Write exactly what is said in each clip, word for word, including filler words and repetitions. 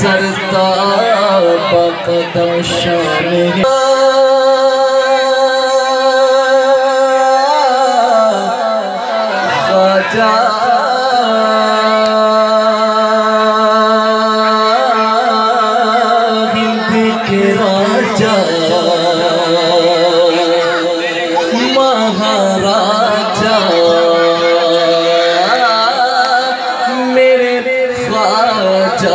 सरताज बकदम शान ख्वाजा हिंद के राजा महाराजा मेरे ख्वाजा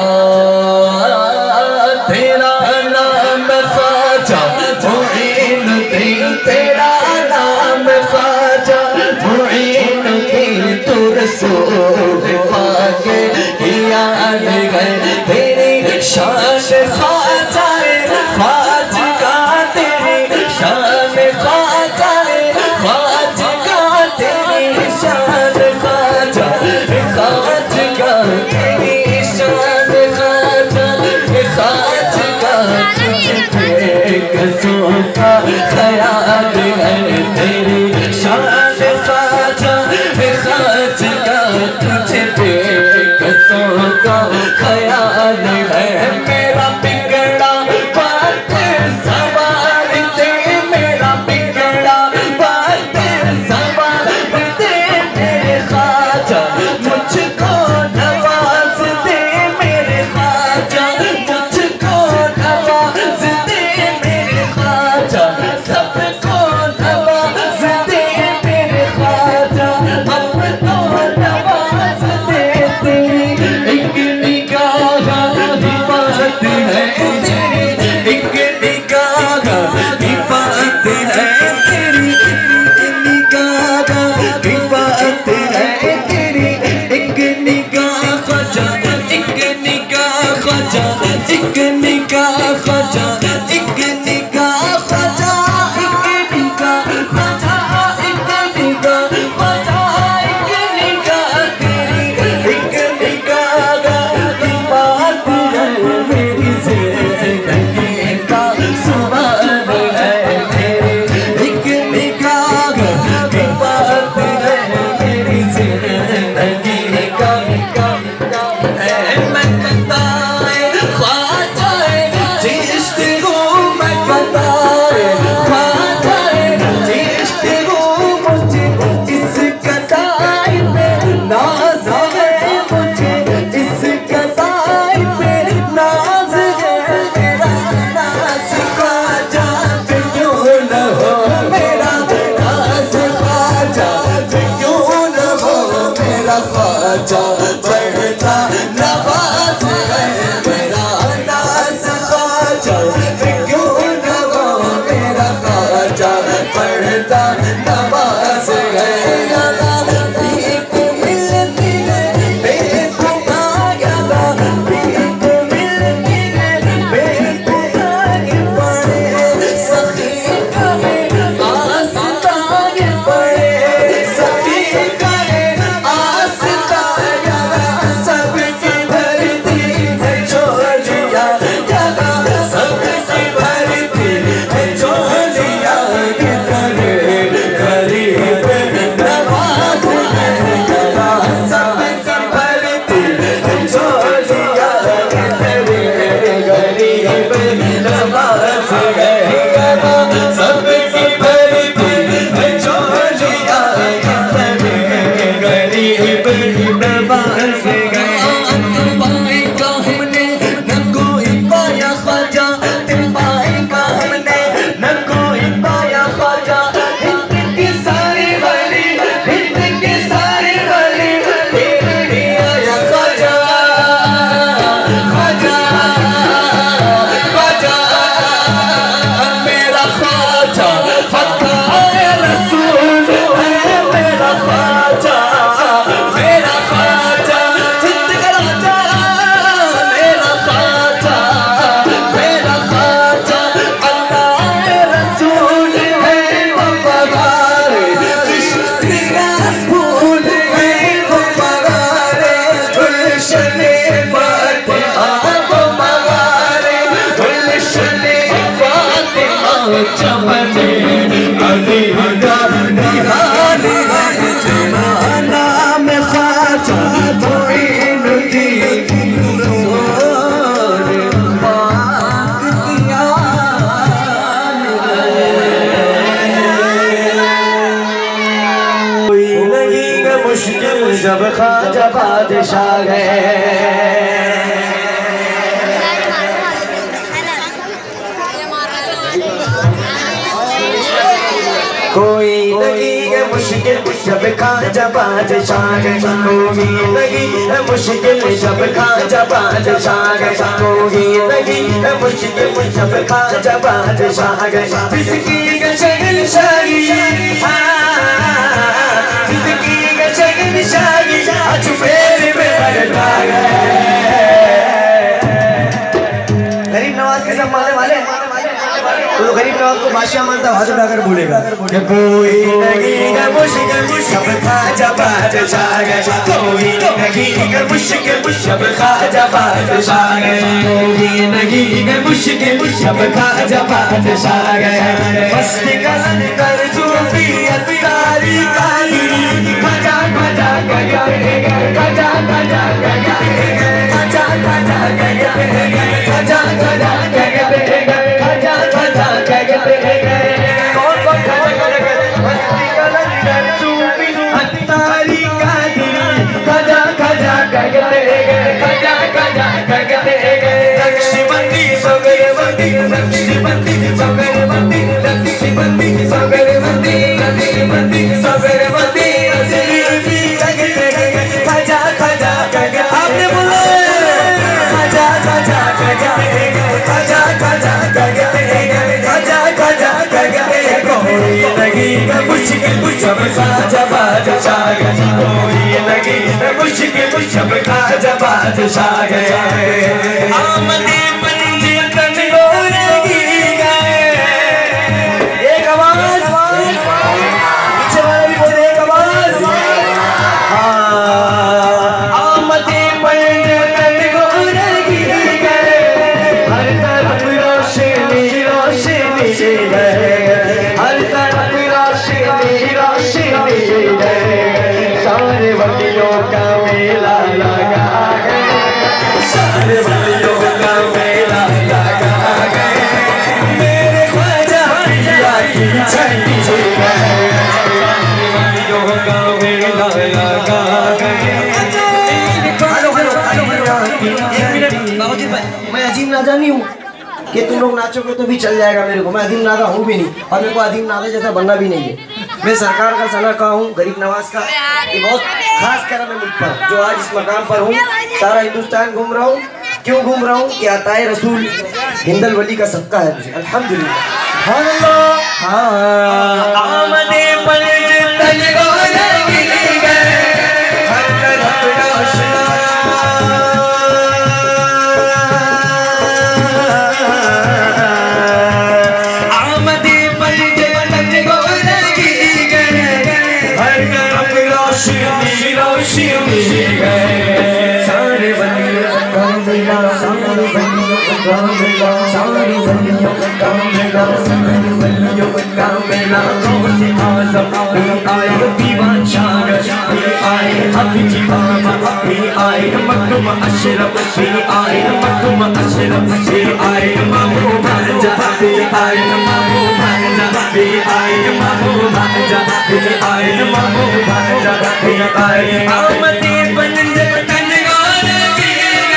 तेरा नाम ख्वाजा मुईनुद्दीन तेरा नाम ख्वाजा मुईनुद्दीन तू रसूल पाके याद गए तेरी शान ख्वाजा ख्वाजा तेरी शान ख्वाजा ख्वाजा तेरी शान ख्वाजा ख्वाजा तेरी शान ख्वाजा ख्वाजा तुझे कसों का ख्याल है तेरी शान ख्वाजा ख्वाजा तुझे कसों का ख्याल है मेरा बिगड़ा बात सवार दे मेरा बिगड़ा बात सवार दे मेरे ख्वाजा मुझको नवाज दे मेरे ख्वाजा मुझको नवाज दे मेरे ख्वाजा सबको नवाज दे मेरे ख्वाजा सबको नवाज दे तेरी एक निगाह की बात है तेरी एक निगाह की बात है तेरी एक निगाह की बात है तेरी एक निगाह ख्वाजा एक निगाह ख्वाजा एक निगाह ख्वाजा एक निगाह ख्वाजा एक निगाह ख्वाजा एक निगाह ख्वाजा एक निगाह तेरी एक निगाह की बात है मेरी जिंदगी का सवाल है तेरी एक निगाह की बात है मेरी जिंदगी का है मैं बताए ख्वाजा जिश्त हूँ मैं बताए ख्वाजा जिश्त हूँ मुझे इस कदाई पे नाज है मुझे इस कदाई पे नाज है मेरा नाज ख्वाजा पे क्यों न हो मेरा नाज ख्वाजा पे क्यों न हो मेरा ख्वाजा बढ़ता नवाज है बादशाह गए। कोई लगी है मुश्किल जब खाजा बादशाह गए, कोई लगी है मुश्किल जब खाजा बादशाह गए, कोई लगी है मुश्किल जब खाजा बादशाह गए। जिसकी शगन शाही जिसकी शगन शाही आज मेरे में बरता गए। गरीब नवाज के सब मानने वाले तो गरीब नवाज को बादशाह मानता हाथ उठाकर बोलेगा कोई नहीं है मुश्किल जब खाजा बादशाह गए, कोई नहीं है मुश्किल जब खाजा बादशाह गए, कोई नहीं है मुश्किल जब खाजा बादशाह गए। मस्ती कलन कर सूफियत तारी काली खजा खजा गया खजा खजा गया खजा खजा गया खजा खजा गया कौन कौन खजा खजा मस्ती कलन कर सूफियत तारी काली खजा खजा गया खजा खजा गया नक्शबंदी सगरबंदी नक्शबंदी सगरबंदी नक्शबंदी सगरबंदी नक्शबंदी सगरबंदी असली खजा खजा गया आपने बोला खजा खजा गया खजा खजा गया खजा खजा गया कोई लगी है मुश्किल जब खाजा बादशाह गए, कोई लगी है मुश्किल जब खाजा बादशाह गए। आमदे पंजे तन गोरगी गए एक आवाज पीछे वाला भी बोले एक आवाज आमदे पंजे तन गोरगी गए हर तरफ रोशनी रोशनी गए हर तरफ रोशनी रोशनी गए सारे वलियों का मेला लगा गए सारे वलियों का मेला लगा गए मेरे ख्वाजा पिया की छठी गए सारे वलियों का मेला लगा गए। हेलो हेलो हेलो एक मिनट बाबूजी भाई मैं अजीम नादानी हूँ कि तुम लोग नाचोगे तो भी चल जाएगा मेरे को, मैं अजीम नादा हूँ भी नहीं और मेरे को अजीम नादा जैसा बनना भी नहीं है। मैं सरकार का सलाह का हूँ गरीब नवाज का कि बहुत खास करम है मुझ पर जो आज इस मकाम पर हूँ। सारा हिंदुस्तान घूम रहा हूँ, क्यों घूम रहा हूँ कि अताए रसूल हिंदल वली का सबका है मुझे अल्हम्दुलिल्लाह। सारे बलियों का मेला सारे बलियों का मेला सारे बलियों का मेला सारे बलियों का मेला गौसे आज़म आए दीवान शाह आए हफीजी बाबा आए मखदूम अशरफ आए मखदूम अशरफ आए मामू भांजा आए मामू भांजा आए मामू भांजा आए मामू भांजा आए आमदे बंदे तन गोरगी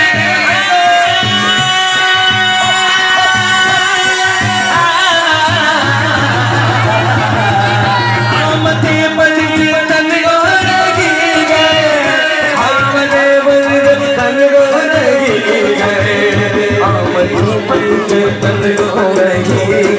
आमदे बंदे तन गोरगी आमदे बंदे तन गोरगी आमदे बंदे तन गोरगी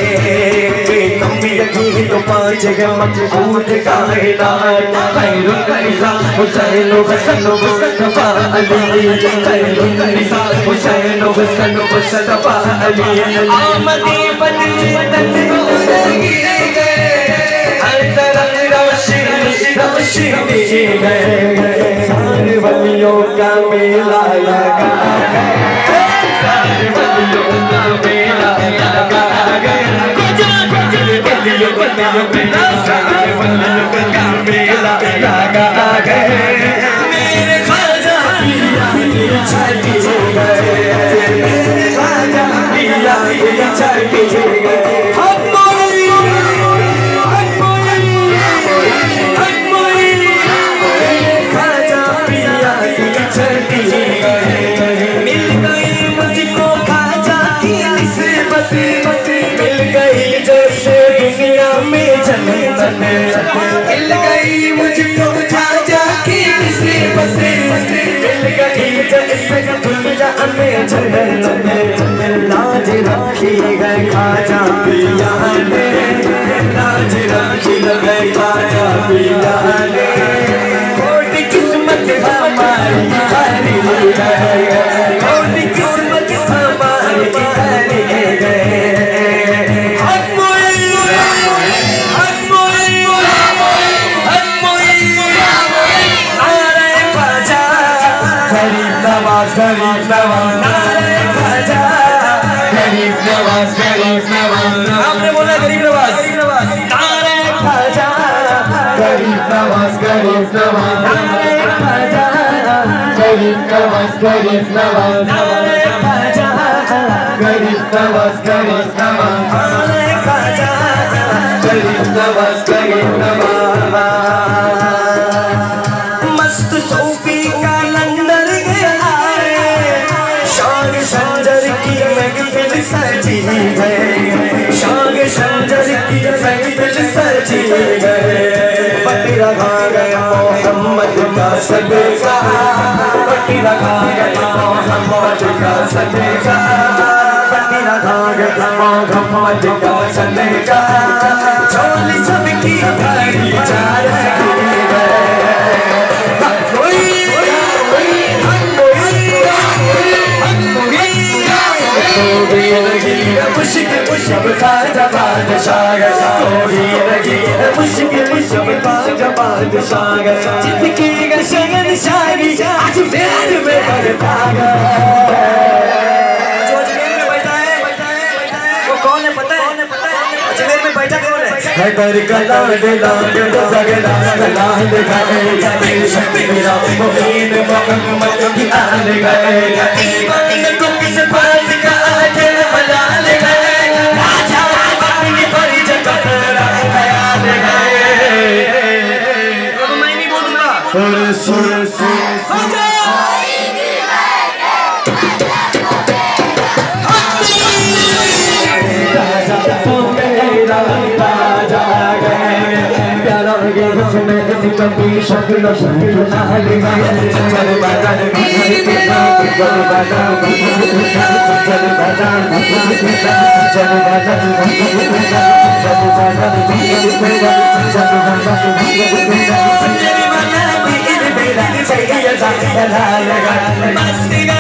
तो पाँच मकबूल कायनात खैरुल कलिसा हुसैन हसन मुस्तफा अली खैरुल कलिसा हुसैन हसन मुस्तफा अली आमदी बदली तन गोरगी गए हर तरफ रोशनी रोशनी गए सारे वलियों का मेला लगा गए सारे वलियों का मेला लगा गए बलियों बलियों सारे वलियों का मेला लगा गए मेरे ख्वाजा पिया की छठी गए मेरे ख्वाजा पिया की छठी गए हम मोई हम मोई हम मोई ख्वाजा पिया की में जन्नत में लाज रखी है खाजा पिया ने, लाज रखी है खाजा पिया ने। कोटी किस्मत हमारी हरी गए, कोटी किस्मत हमारी हरी गए। गरीब नवाज नारे खाजा, गरीब नवाज गरीब नवाज, आपने बोला गरीब नवाज नारे खाजा, गरीब नवाज गरीब नवाज नारे खाजा, गरीब नवाज गरीब नवाज नारे खाजा, गरीब नवाज गरीब नवाज नारे खाजा, गरीब नवाज गरीब नवाज। मस्त सूफी का लंदर शंजर की महफिल सजी है, शाग शंजर की महफिल सजी है। पट्टी रखा गया मोहम्मद का सदका, पट्टी रखा गया मोहम्मद का सदका, पट्टी रखा गया मोहम्मद का सदका। झोली सबकी भरी जा रही है, मुश्किल मुश्किल खाजा बादशाह, कोई लगी मुश्किल मुश्किल खाजा बादशाह। जिंदगी का शहंशाही आज मेरे में बढ़ता है। जो अजमेर में बैठा है वो कौन है पता है? अजमेर में बैठा कौन है? हैदर का लाड लाड जगला लाल गए, बेशक मेरा मुबीन मोहम्मद की आल गए। ईमान को किस बात का आगे मलाल गए, राजा अपनी बड़ी जगत ख्याल गए। अब मैं नहीं बोलूंगा सुर सुर कभी शक्ल शक्ल लाल गए। चल बाजार चल बाजार चल बाजार चल बाजार चल बाजार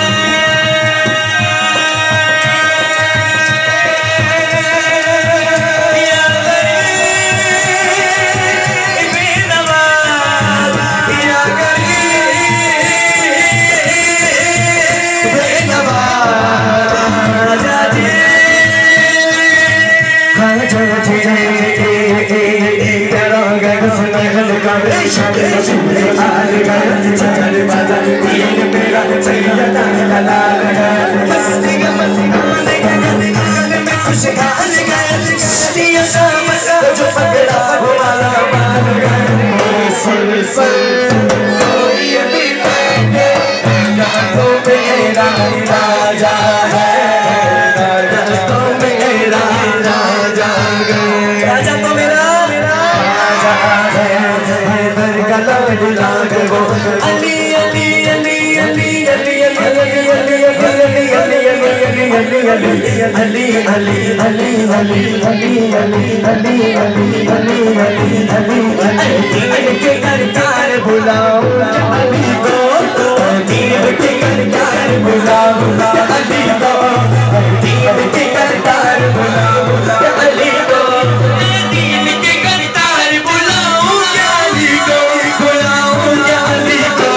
अली अली अली अली अली अली अली अली अली अली अली अली के करतार बुलाओ अली को, दीन के करतार बुलाओ अली को, दीन के करतार बुलाओ अली को, दीन के करतार बुलाओ अली को, बुलाओ अली को।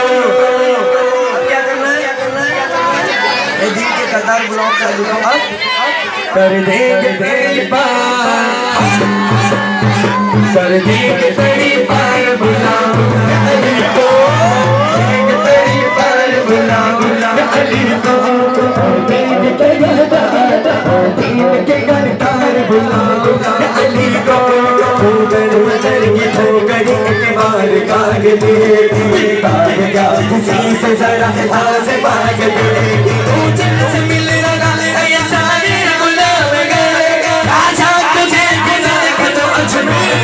क्या करना है? क्या करना है? दीन के करतार बुलाओ कर देंगे तेरी पार, कर देंगे तेरी पार बुलाओ अली को, तेरी पार बुलाओ अली को, दीन के करतार दीन के करतार बुलाओ अली को। ठोकर बदर की ठोकर के मार काग दे, क्या किसी से जरा आस पास दे, तू जिनसे मिल लगा ये सारे गुलाम गए, राजा तुझे गुजार तो अजमेर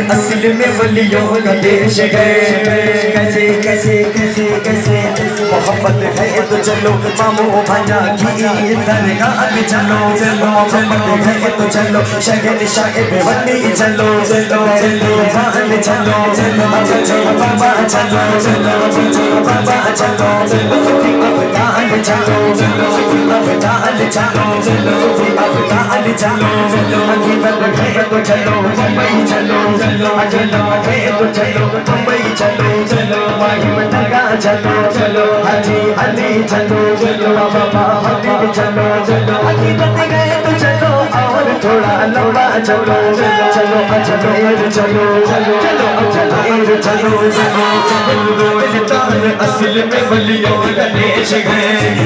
असल में वलियों का देश है। कैसे कैसे कैसे कैसे मोहब्बत है तो चलो मामू भांजा की दरगाह पे चलो। मोहब्बत है तो चलो शहर शाहिब वली चलो। चलो चलो मान चलो चलो बाबा चलो चलो बाबा चलो अफगान चलो अफगान चलो अफगान चलो हकीकत है तो चलो मुंबई चलो अजल है तो चलो मुंबई चलो चलो माहिम दरगाह चलो चलो हाजी अली चलो चलो बाबा हबीब चलो चलो हकीकत है तो चलो और थोड़ा लंबा चलो चलो चलो चलो चलो चलो चलो चलो असल में वलियों का देश है।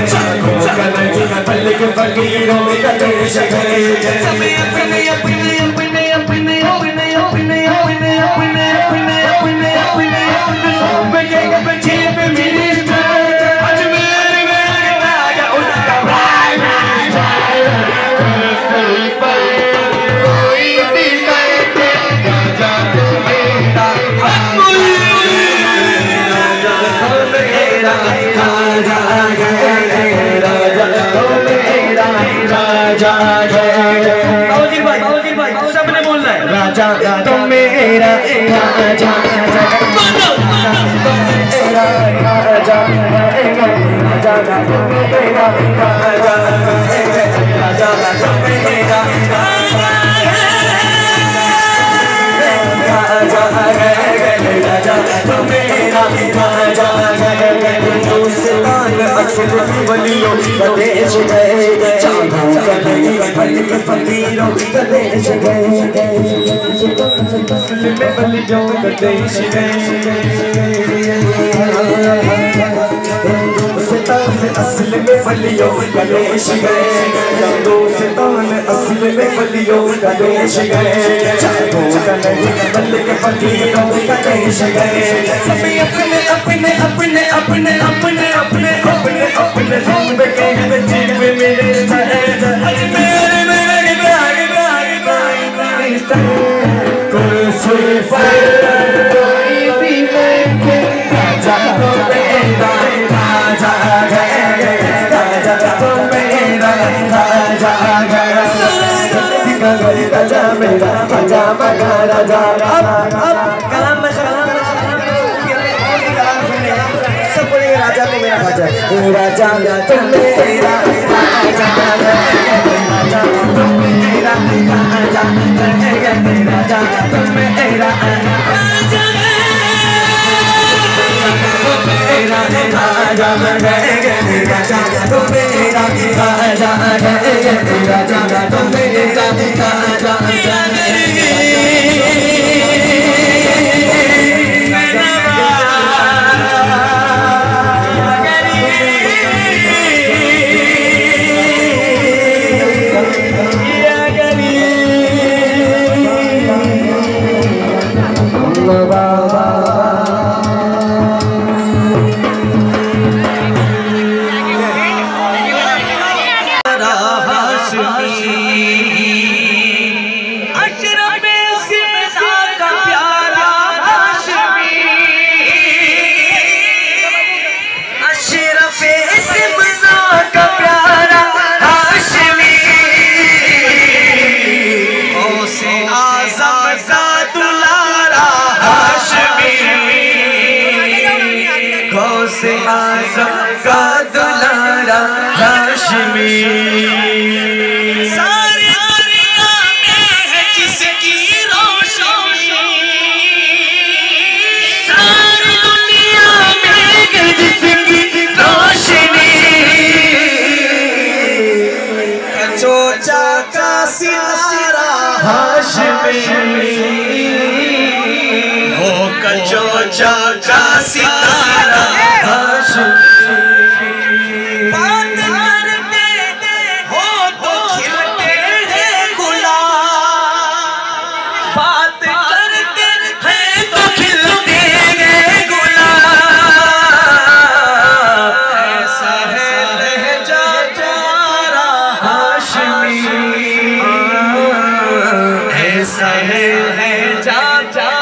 बल्कि फकीरों का देश है। समय अपने अपने अपने अपने अपने अपने अपने अपने अपने अपने अपने बचे बचे पे मिनिस्टर अजमेर में राजा उनका भाई कोई भी कहते राजा तो मेरा सबने बोलना है राजा तो मेरा राजा तो मेरा राजा राजा तो मेरा राजा राजा तो मेरा राजा तो मेरा राजा हिंदुस्तान असल वलियों का देश है। चांदों का नहीं बल्कि फकीरों का देश है। असल में वलियों का देश है। हिंदुस्तान असल में वलियों का देश है। हिंदुस्तान असल में वलियों का देश है। चांदों का नहीं बल्कि फकीरों का देश है। सभी अपने अपने अपने अपने अपने अपने अपने अपने ज़िंदगी के नजीब मेरे अजमेर मेरे कुर्सी पर कोई भी बैठे राजा तो मेरा राजा राजा तो मेरा राजा राजा मेरा राजा मगा राजा। अब अब कलाम में कलाम में राजा तो मेरा राजा राजा तो मेरा राजा राजा तो मेरा राजा राजा तो मेरा राजा मेरा राजा राजा तो मेरा राजा राजा तो मेरा राजा से आज़म का दुलारा हाशमी सारी दुनिया में है जिसकी रोशनी सारी दुनिया में है जिसकी रोशनी कचोचा का सितारा हाशमी वो कचोचा का सितारा बात करते हो तो खिलते हैं गुलाब बात करते हैं तो खिलते हैं गुलाब ऐसा है लहजा तुम्हारा हाशमी ऐसा है लहजा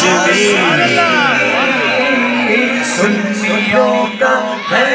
हाशमी सुन्नियों का है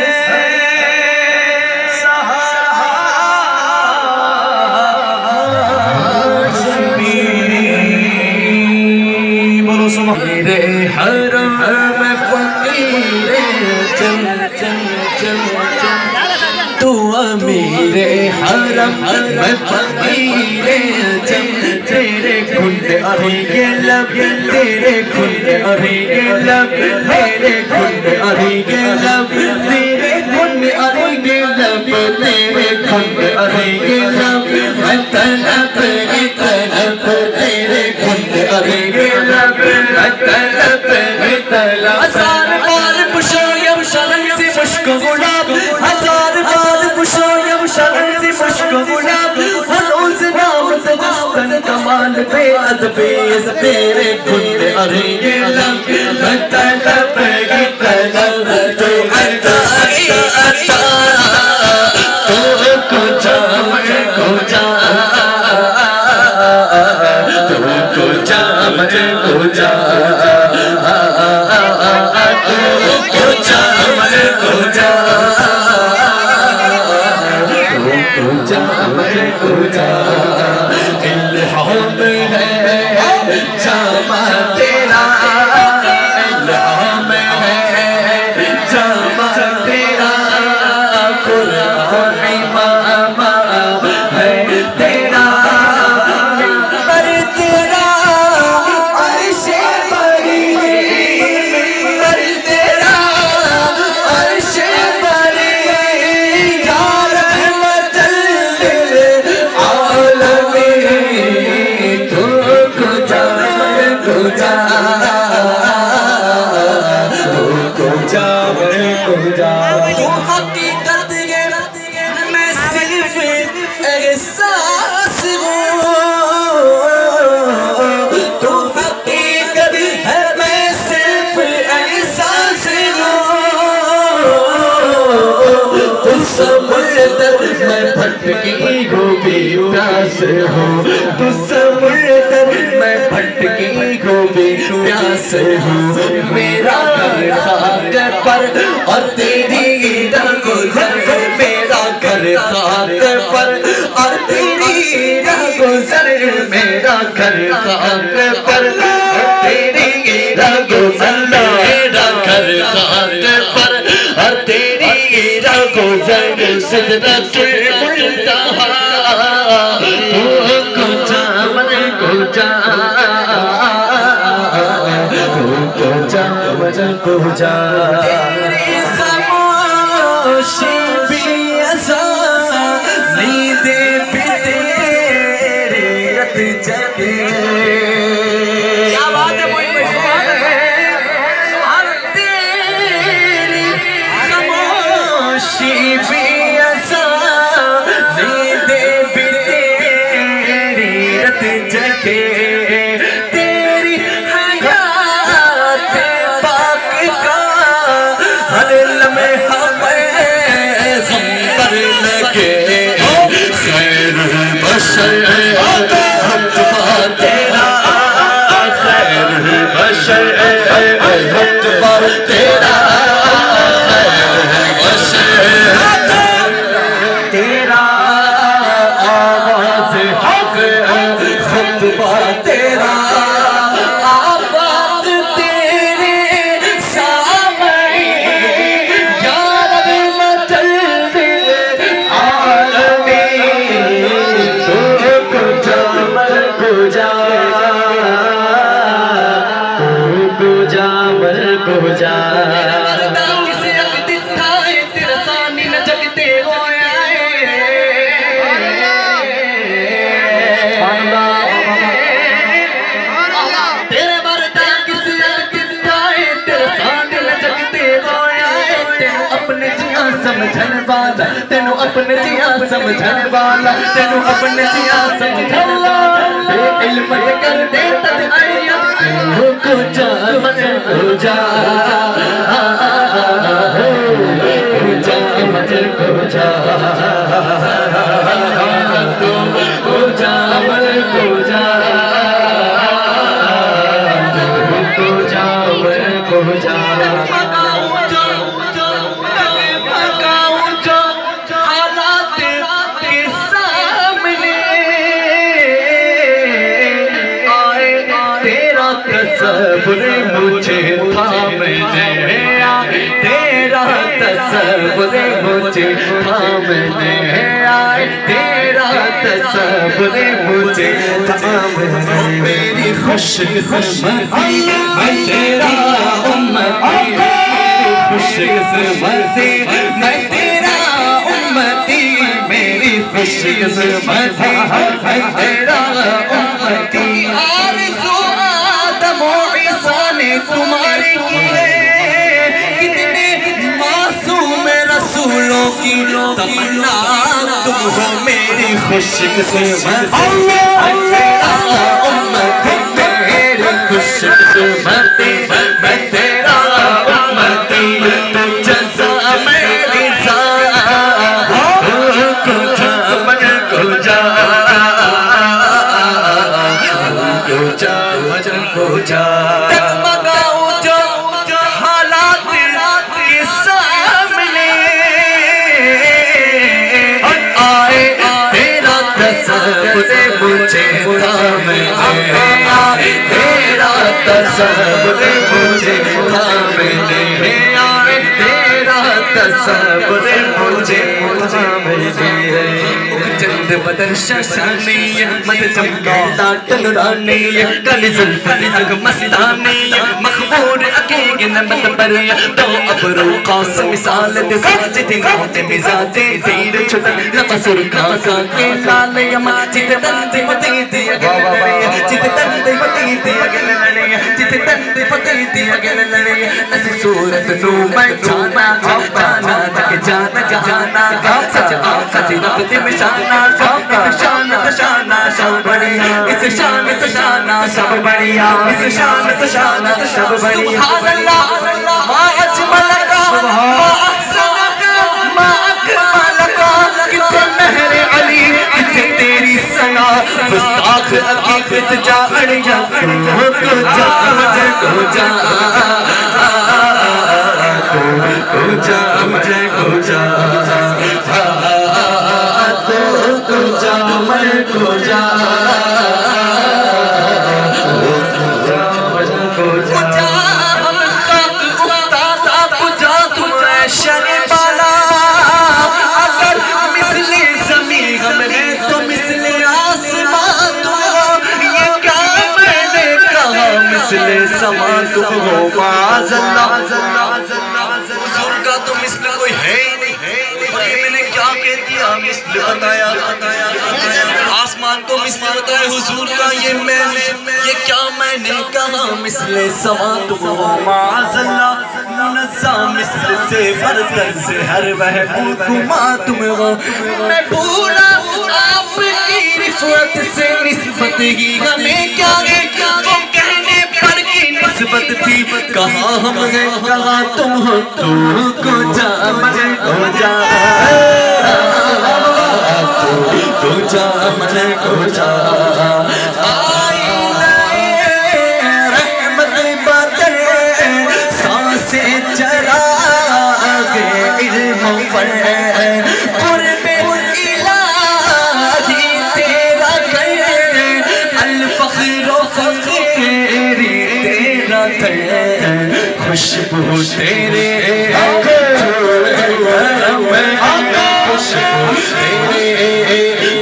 मेरे हरम में फकीर चल चल चल चल तू मेरे हरम में फकीर चल तेरे खुद अरे लब तेरे खुद अरे लब तेरे खुद अरे लब तेरे खुद अरे लब तेरे खुद अरे लब मैं तलब तलब तेरे खुद अरे लब हजार बार पुछो यम शलन से मुश्क गुलाब हजार बार पुछो यम शलन से मुश्क गुलाब हनूज नाम से मस्तन कमाल पे अदबे तेरे खुद अरे ये लब मैं तलब की तलब तो अता अता तो कुछ को जा तो कुछ को जा मैं भटकी हो बेप्यास हो तू समुद्र मैं भटकी हो बेप्यास हो मेरा घर खाक पर और तेरी दर गुजर मेरा घर खाक पर और तेरी दर गुजर मेरा घर खाक पर तेरी दर गुजर मेरा घर खाक पर और तेरी दर गुजर सिदरतुल मुंतहा तू कुजा मन कुजा तू कुजा मन कुजा तेरी खामोशी भी ऐसा नींदे भी तेरे रत जगे क्या बात है मोइन भाई सुभान तेरी खामोशी भी तेरी हयात पाक का हर लम्हा में ज़ंबर लगे खैर बशर हत्वा तेरा खैर बशर हत्वा तेरा खैर बशर तेरा आवाज़ हक खुतबा तेरा आबाद तेरे सामने या रब मचल दे आलमी तू कुजा मल कुजा तू कुजा मल कुजा किसे अक दिखा तेरा सानी न जगते होया समझन वाला तेनू अपने जिया समझन वाला तेनू अपने जिया समझन वाला इल्म कर दे तद आया हो कुजा मन कुजा कुजा मन कुजा तू कुजा मन कुजा तसव्वुर मुझे थामने आया, तेरा तसव्वुर मुझे थामने आया, तेरा तसव्वुर मुझे थामने। मेरी खुशकिस्मती मैं तेरा उम्मती, खुशकिस्मती मैं तेरा उम्मती, मेरी खुशकिस्मती मैं तेरा उम्मती। आरज़ू आदम और ईसा ने तुम्हारी की है, कितने मासूम रसूलों की तमन्ना तुम हो, मेरी खुशकिस्मती तेरा उम्मती, मेरी खुशकिस्मती मैं तेरा उम्मती। तो जज़ा मेरी डगमगाओ जो हालात के सामने आए, तेरा तसव्वुर मुझे थामने आए, तेरा तसव्वुर मुझे थामने आए, तेरा तसव्वुर मुझे थामने। चंद बदन शशानी मत चमका टनरानी, काली ज़ुल्फ़ी रंग मस्तानी, मखबूर अकीके नमत पर तो अबरू क़ास मिसाल दे साजिद नाते मिजाजे ज़ीर छुटन नमसुर खासा के लाल यमन चित तंदे मती दिया गल लड़े, चित तंदे मती दिया गल लड़े, चित तंदे मती दिया गल लड़े। ऐसी सूरत नू मैं जाना जाना तक जाना जहाना सच आ सच रब दे निशाना, शान शाना सब बढ़िया, इस शान शाना सब बढ़िया, इस शान शाना सब बढ़िया। सुभान अल्लाह मा अजमलका मा अहसनका मा अकमलका, कितने मेहरे अली कितने तेरी सना, गुस्ताख हकीकत जा अड़िया को जा मुझे को जा को जा मुझे को जा को जा मैं को जा को जा हम खाक उतारा पुजा तुझे शने बाला, अगर मिसले ज़मीन हम है तो मिसले आसमान तुम हो, ये क्या मैंने कहा मिसले समा तुम हो। माज़अल्लाह हुज़ूर का तो मिसल कोई है ही नहीं, और ये मैंने क्या कह दिया मिसल बताया, आसमान को मिसल बताया हुजूर का, ये मैंने ये क्या मैंने कहा मिसले समा तुम हो। माज़अल्लाह मुनज़्ज़ा मिसल से बरतर से हर महबूब गुमा तुम हो। मैं भूला आपकी रिफ़अत से निस्बत ही हमें क्या है, वो कहने पर की निस्बत थी, कहा हम है कहा तुम हो, तू को जा मुझे को जा को जा मुझे को जा। रहमत बदल सांसें चला गए इल्म पर, क़ुर्बे इलाही तेरा करे, अल फ़ख्र फ़क़ीरी तेरा करे, खुशबू तेरे खुशबू तेरे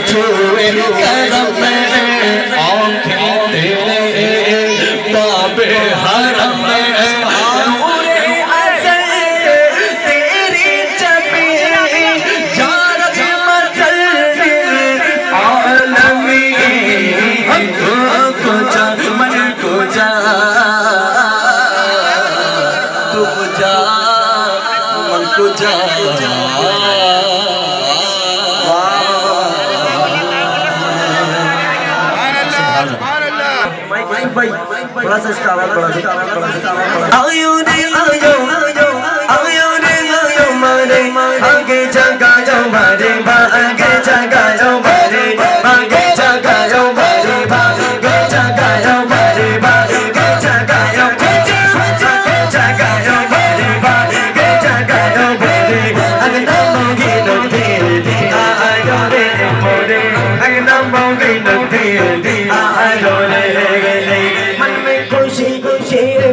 करम में, आँखें तेरे बाबे हरम में, नूरे अज़ल तेरी जबी जारत मजल आलमी, को जा मन को जा तुम जा मन को जा। भाई थोड़ा सा इसका आवाज बढ़ा दो। आयो रे आयो आयो रे आयो मारे आगे जगा जाओ मारे आगे जगा जाओ मारे आगे जगा जाओ मारे आगे जगा जाओ मारे आगे जगा जाओ जगा जाओ मारे आगे जगा जाओ मारे अगना मोगी नो दे आयो रे मोरे अगना मोगी नो दे आयो रे मन में खुशी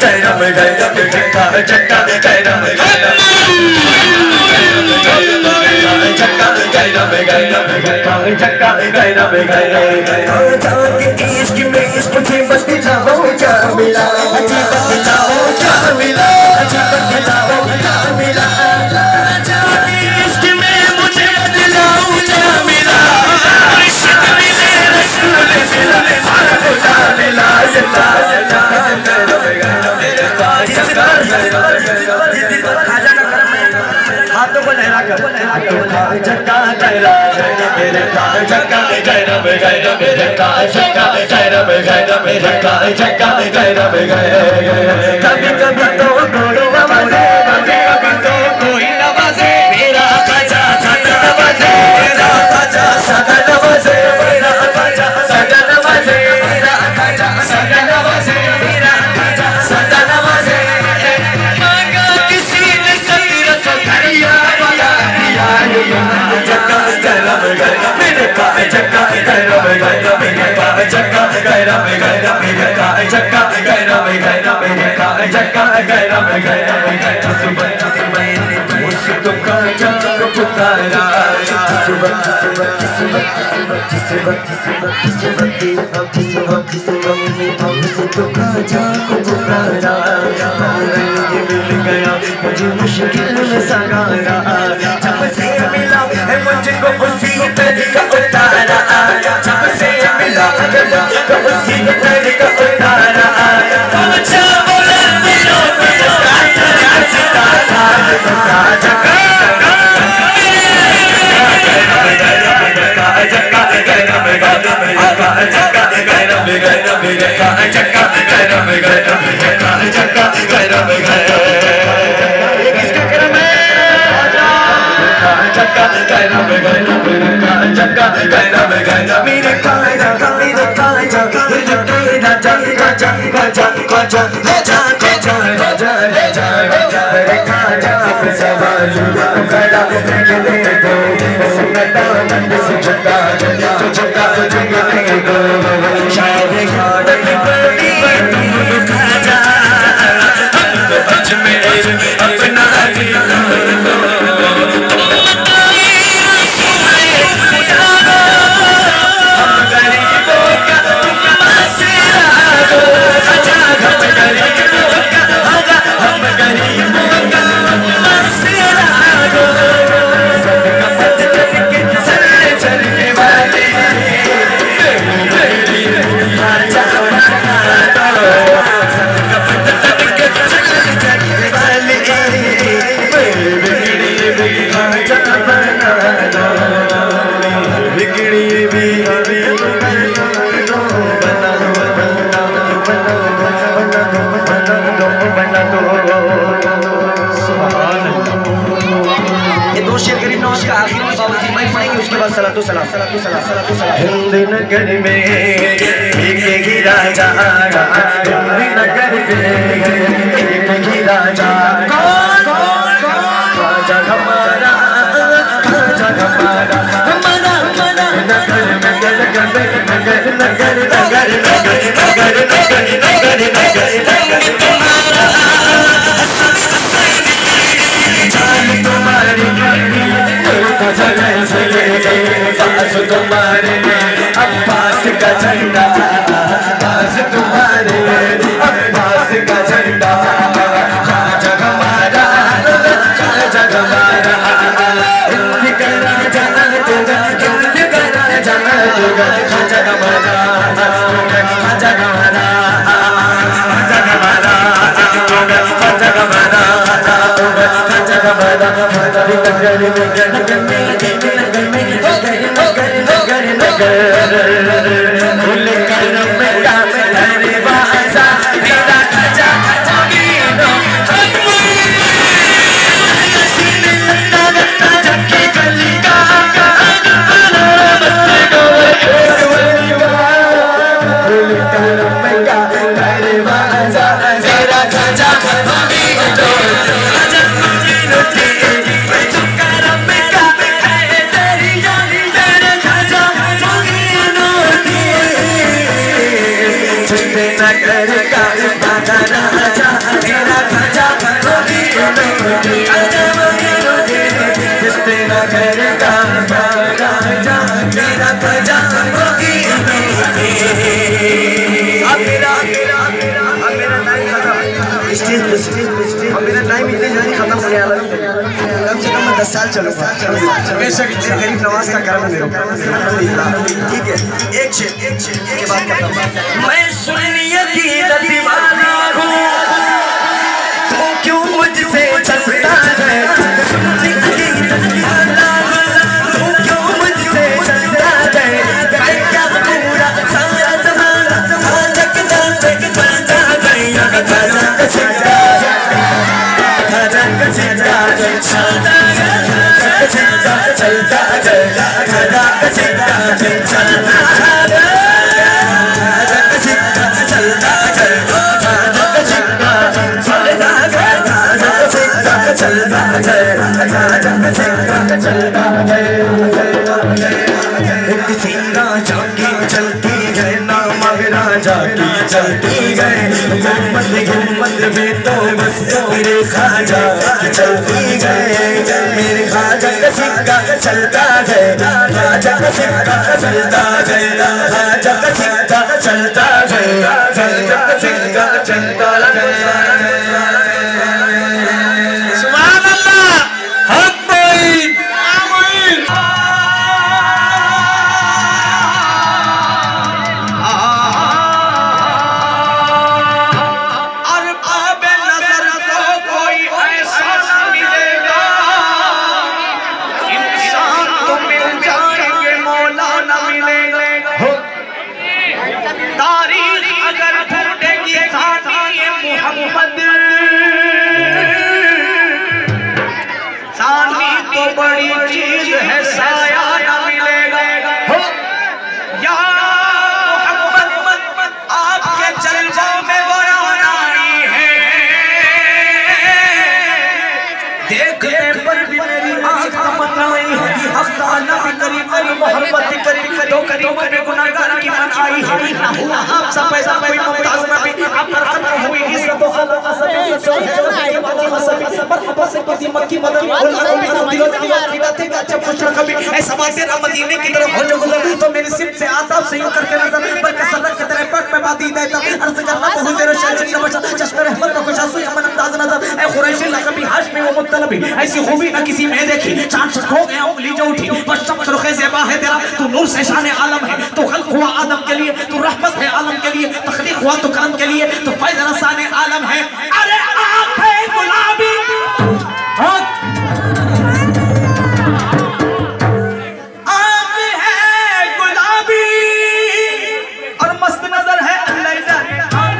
कैरम कैरम चक्का चक्का कैरम कैरम चक्का कैरम कैरम चक्का कैरम कैरम जाके इश्क में इश्क से बस जाओ क्या मिला अच्छी बस जाओ क्या मिला अच्छी बस जाओ क्या मिला जाके इश्क में मुझे बदलाओ क्या मिला इश्क मिले रसूल मिला खुदा मिला जला जला कैरम हाथों को लहरा कर चक्का कैरम मेरे का चक्का कैरम कैरम मेरे का चक्का कैरम कैरम मेरे का चक्का कैरम कभी कभी तो कोई नवाजे कभी तो कोई नवाजे मेरा खाजा सदा नवाजे मेरा खाजा सदा नवाजे मेरा खाजा सदा नवाजे मेरा खाजा सदा नवाजे मेरा खाजा सदा नवाजे मांगा किसी ने सतीरा सखरिया वाला दिया चक्का कैरम कैरम मेरे का चक्का कैरम कैरम मेरे का चक्का कैरम कैरम मेरे का चक्का कैरम कैरम मेरे का चक्का कैरम कैरम सुबह सुबह उस तो का चक्का पुकारा सुबह सुबह सुबह सुबह सुबह सुबह सुबह सुबह उस तो का चक्का पुकारा मिल गया मुझे मुश्किल में सगारा जब से मिला है मुझको उसी तरीका उतारा जब से मिला है मुझको उसी तरीका उतारा अच्छा बोले मेरा मेरा सितारा चक्का चक्का चक्का कैरम कैरम चक्का कैरम कैरम चक्का कैरम कैरम चक्का कैरम किसका करम है चक्का कैरम कैरम चक्का कैरम कैरम मेरे कायदा मेरे कायदा मेरे कायदा चक्का चक्का चक्का चक्का चक्का राजा राजा राजा रे काजा सवाजू खड़ा देख दे दो सुनता नंद से चक्का चक्का चक्का चक्का दो शायद घाट बड़ी बड़ी खाजा हमको अजमेर अपना हिंद नगर में एक ही राजा हिंद नगर में एक ही राजा राजा हमारा राजा हमारा हमारा हमारा नगर नगर नगर नगर नगर नगर नगर नगर नगर नगर नगर तुम्हारा जान तुम्हारी पास तुम्हारे अब्बास का झंडा पास तुम्हारे अब्बास का झंडा खाजा हमारा खाजा हमारा हिंद का राजा हिंद का राजा खाजा हमारा खाजा हमारा खाजा हमारा खाजा हमारा खाजा हमारा फूल करम का दरवाजा तेरा खाजा जोगीनो चक्की गली का फूल करम का दरवाजा तेरा खाजा जोगीनो खाजा जोगीनो स्टेज पे स्टेज पे स्टेज और मेरा टाइम इतने जल्दी खत्म होने वाला है, कम से कम मैं दस साल चलूँगा। बेशक गरीब नवाज का कर्म है मेरे, ठीक है। एक शेर एक शेर के बाद करता मैं सुनिए की दीवाना हूँ, तो क्यों मुझसे चलता है, सुनिए की दीवाना हूँ, तो क्यों मुझसे चलता है, मैं क्या पूरा सारा जमाना जग जग चलता गया, जग सिंगा जग सिंगा चलता गया, जग सिंगा चलता गया, जग सिंगा चलता गया, जग सिंगा चलता गया, जग सिंगा चलता गया, जग सिंगा चलता गया, जग सिंगा चलता गया। एक सिंगा जाके चलती गए ना मगरा जाके चलती गए, गुम्बद गुम्बद में तो बस मेरे खाजा चलती गए, मेरे खाजा का सिक्का चलता गया, खाजा का सिक्का चलता गया, खाजा का सिक्का चलता गया, खाजा का सिक्का चलता गया। सुभान अल्लाह, हक मोइन आमीन। बड़ी चीज है साया न मिलेगा, या मोहम्मद आपके जलवों में वो आई है, देखने पर भी मेरी आँख तमन्नाई है, अफ्ताना भी करीब करीब मोहब्बत भी करीब तो करीब में गुनाहगार की मन आई है, ना हुआ आपसा पैसा कोई मुमताज नबी, आप पर खत्म हुई इज्जत और खलक असद तो है के बाद हसबी मरहबा से किसी मक्की मदन और दिलों दिलों दिलों थे का जब खुश कभी ऐसा बात तेरा मदीने की तरफ हो जो गुजर तो मेरी सिम से आदाब से यूं करके नजर बल्कि सदक के तेरे पग पे बादी देता अर्ज करना तो हुजूर शाह जिंदा बचा चश्मे रहमत का खुशा सुई अमन अंदाज नजर ए कुरैशी लकबी हाशमी व मुत्तलबी ऐसी खूबी ना किसी में देखी, चांद से खो गया उंगली जो उठी बस शम्स रुखे ज़ेबा है तेरा, तू नूर से शान आलम है, तू खल्क हुआ आदम के लिए, तू रहमत है आलम के लिए, तखलीक हुआ तो करम के लिए, तू फैज़ रसाने आलम है। अरे आंखें गुलाबी आंख है गुलाबी और मस्त नजर है, अल्लाह जाने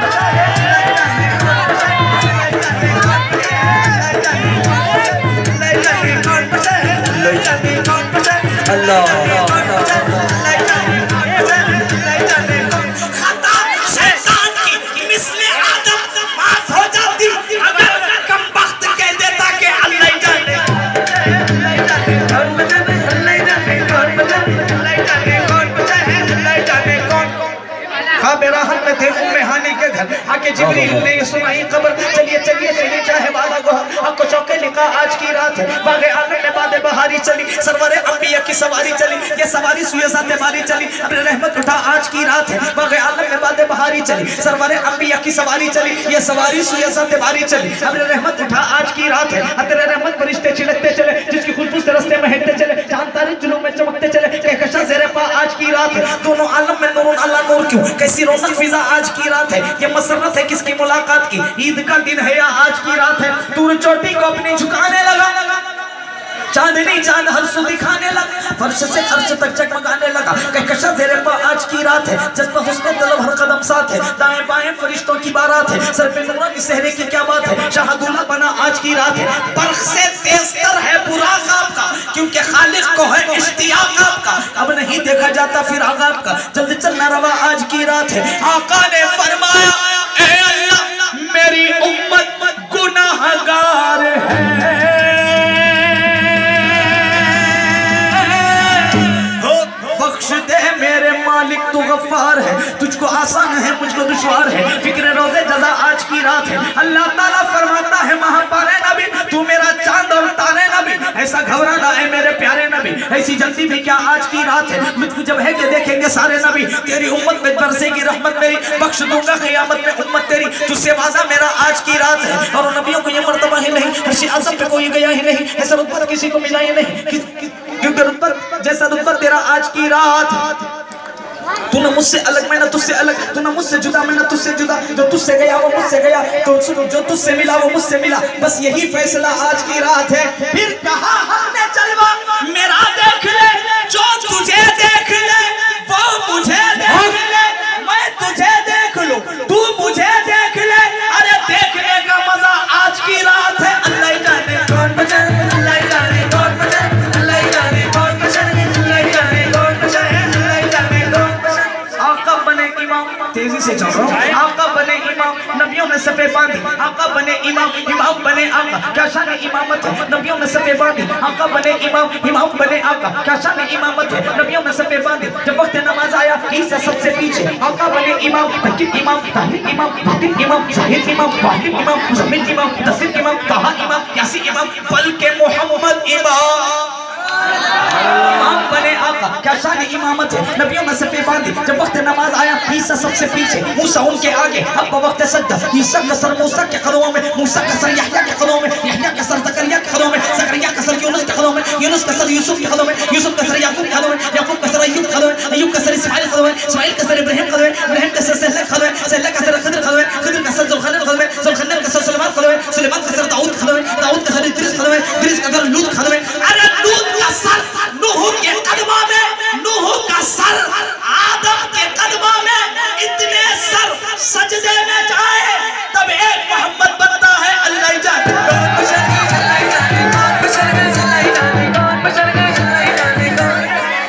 थे उम्मे हानी के घर आके जिब्रील ने सुनाई खबर, चलिए चलिए चलिए चाहे वादा गोहर आपको चौके लिखा आज की रात है, बागे आलम में बादे बहारी चली, सरवरे अंबिया की सवारी चली, ये सवारी सुयसाते बारी चली, अपने रहमत उठा आज की रात है, बागे आलम में बादे बहारी चली, सरवरे अंबिया की सवारी चली, ये सवारी सुयसाते बारी चली, अपने रहमत उठा आज की रात है, तेरे रहमत फरिश्ते छिलकते चले, जिसकी खुशबू से रस्ते महकते चले, चांद तारे जुलूं में चमकते चले, कहकशां ज़ेरे पा आज की रात है, दोनों आलम में नूर अल्लाह नूर क्यों, कैसी रौनक फिजा आज की रात है, ये मसरत है किसकी मुलाकात की, ईद का दिन है या आज की रात है, तू चोटी को अपनी झुकाने लगा, चांदनी चांद हर सु दिखाने लगा, फर्श से अर्श तक जगमगाने लगा, कहकशां ज़ेरे पा आज की रात है, जज्बा हुस्न तलब हर कदम साथ है, दाएं बाएं फरिश्तों की बारात है, सर पे नूरानी सहरे की क्या बात है, शाहदुल्ला बना आज की रात है, बर्ख से तेजतर है बुराक आपका, क्योंकि खालिक को है इश्तियाक आपका, अब नहीं देखा जाता फिर आगाब का, जल्द चलना रवा आज की रात है, आका ने फरमाया ए अल्लाह मेरी उम्मत गुनाहगार है, बख्श दे मेरे मालिक तू गफ्फार है, तुझको आसान है मुझको दुश्वार है, फिक्र रोज़े जज़ा आज की रात है, अल्लाह ताला फरमाता है महापारे नबी तू मेरा चांद और तारे नबी, ऐसा घबराना है मेरे प्यारे नबी, ऐसी जल्दी भी क्या आज की रात है, मुझको जब है कि देखेंगे सारे नबी, तेरी उम्मत में बरसेगी रहमत मेरी, बख्श दूंगा क़यामत में उम्मत तेरी, तुझसे वादा मेरा आज की रात है। और नबियों को ये मर्तबा ही नहीं, अर्श आज़म पे कोई गया ही नहीं, ऐसा रुतबा किसी को मिला ही नहीं, क्योंकि रुतबा जैसा रुतबा तेरा आज की रात। तू ना मुझसे अलग, मैं ना तुझसे अलग, तू ना मुझसे जुदा, मैं ना तुझसे जुदा, जो तुझसे गया वो मुझसे गया, तो जो तुझसे मिला वो मुझसे मिला, बस यही फैसला आज की रात है। फिर कहा हमने चलवा मेरा देख ले, जो तुझे देख ले वो मुझे देख ले, मैं तुझे देख लूं तू मुझे देख ले, अरे देखने का मजा आज की रात है। अल्लाह जाने कौन बचा, अल्लाह जाने कौन बचा, अल्लाह जाने कौन बचा, अल्लाह जाने कौन बचा, अल्लाह जाने कौन बचा। आका बने इमाम, तेजी से चल रहा हूँ, आका बने इमाम, नबियों ने सफे बांधी, आका बने इमाम, इमाम बने आका, क्या शान इमामत है, नबियों ने सफे बांधी, आका बने इमाम, इमाम बने आका, क्या शान इमामत है, नबियों ने सफे बांधी, जब वक्त नमाज आया ईसा सबसे पीछे, आका बने इमाम, तकीब इमाम, ताहिर इमाम, बातिन इमाम, जाहिर इमाम, वाहिद इमाम, मुज़म्मिल इमाम, तस्सीर इमाम, ताहा इमाम, यासीन इमाम, बल्कि मोहम्मद इमाम, इमाम बने आका, क्या शान इमामत है, नबियों ने सफे बांधी, जब वक्त नमाज आया ईसा सबसे पीछे, मूसा उनके आगे, अब वक्त सजदा, ईसा का सर मूसा के कदमों में, मूसा का सर यहया के कदमों में, यहया का सर ज़करिया के कदमों में, ज़करिया का सर यूनुस के कदमों में, यूनुस का सर यूसुफ के कदमों में, यूसुफ का सर याकूब के कदमों में, याकूब का सर अय्यूब के कदमों में, अय्यूब का सर इस्माइल के कदमों में, इस्माइल का सर इब्राहिम के कदमों में, इब्राहिम का सर सहला के कदमों में, सहला का सर खिद्र के कदमों में, खिद्र का सर जुल्करनैन के कदमों में, जुल्करनैन का सर सुलेमान के कदमों में, सुलेमान का सर दाऊद के कदमों में, दाऊद का सर इद्रीस के कदमों में, इद्रीस का सर लूत के कदमों में, अरे लूत का सर नूह के कदमों में, नूह का सर आदम के कदमों में, इतने सर सजदे में जाए तब एक मोहम्मद बनता है। अल्लाह जाने कौन बशर गए, अल्लाह जाने कौन बशर गए, अल्लाह जाने कौन बशर गए, अल्लाह जाने कौन।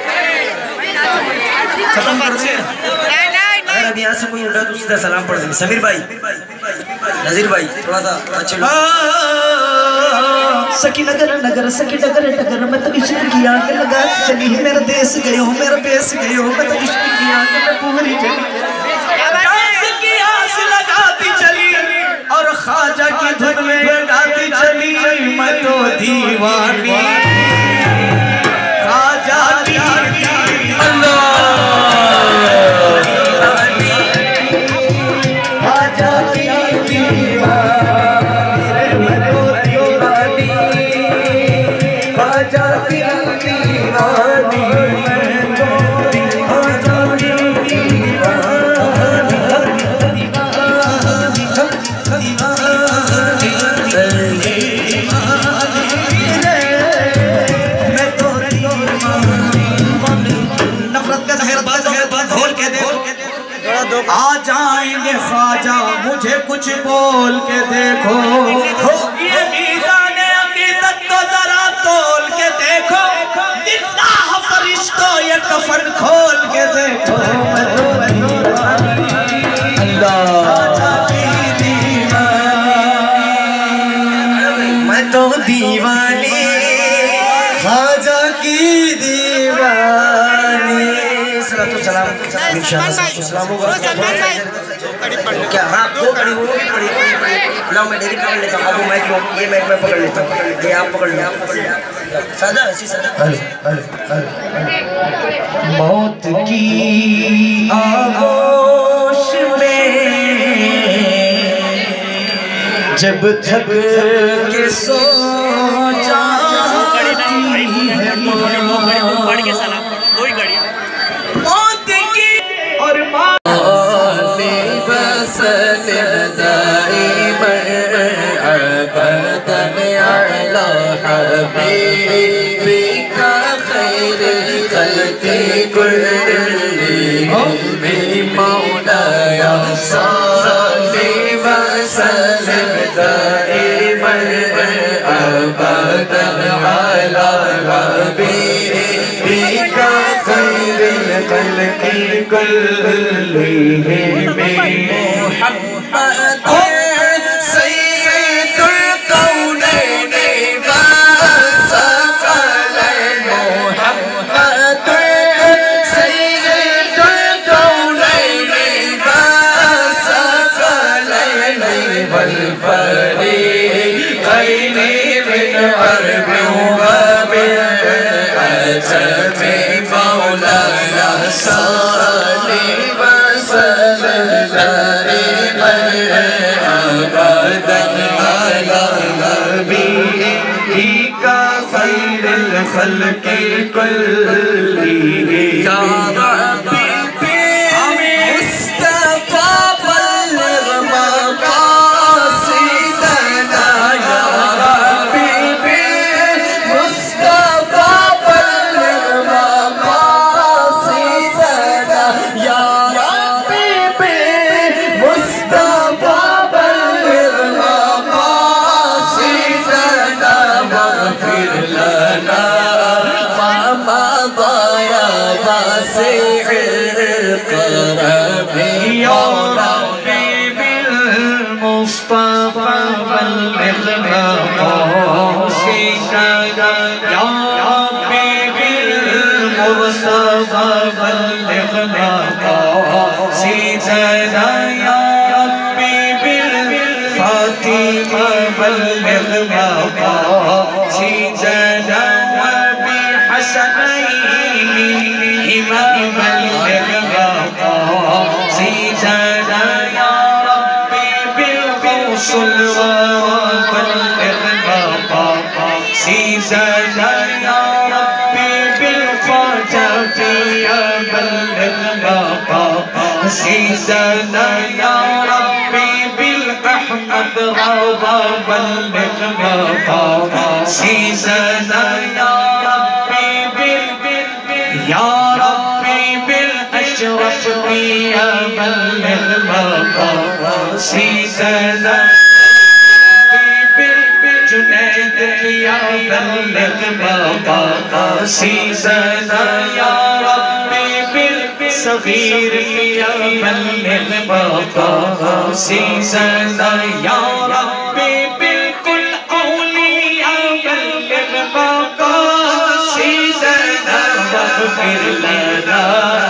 खत्म कर दे, अगर अब यहाँ से कोई उठा तो सीधा सलाम पढ़ देंगे। समीर भाई, नजीर भाई, थोड़ा सा अच्छे सकी नगर नगर सकी डगर डगर, मैं तो इश्क की आग लगा चली, मेरा देश गयो मेरा देश गयो, मैं तो इश्क की आग में पूरी चली, डांस की आस लगाती चली और ख्वाजा की धुन में गाती चली, मैं तो दीवानी ख्वाजा की, अल्लाह ख्वाजा की आ जाएंगे ख्वाजा मुझे कुछ बोल के देखो, ये मीज़ान अक़ीदत को जरा तोल के देखो, लिल्लाह फरिश्तों ये कफन खोल के देखो, मैं तो दीवानी ख्वाजा की दीवानी। सलाम इंशाअल्लाह होगा क्या? हाँ दो कड़ी वो भी पड़ी लाओ, मैं डेरी पकड़ लेता हूँ, अब मैं क्यों ये मैं मैं पकड़ लेता हूँ, ये आप पकड़ लो, आप पकड़ लो, सादा ऐसी सादा। मौत की आगोश में जब थक के सो जाती है मौत की और अरब अबदन अला नबीका खैरुल खल्क़ि कुल्लिहिम या रब्बी सीदना या रब्बी बिल अहमद रवा बल्लिग मका सीदना या रब्बी बिल या रब्बी बिल अशरफ पिया बल्लिग मका सीदना जुनैद पिया बल्लिग मका सीदना या रब्बी बिल सगीर पिया बल्लिग मका सीदना या रब्बी बिल्कुल औलिया बल्लिग मका सीदना वग़फिर लना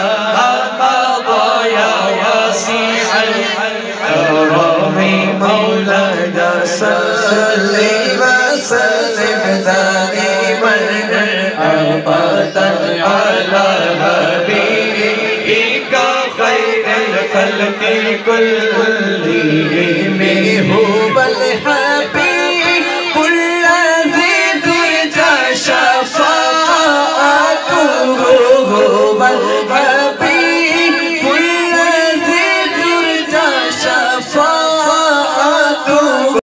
या वासिअल करमी मौलाना सल्लि वसल्लिम दाइमन अबदन अला हबीबिका खैरुल खल्क़ि कुल्लिहिम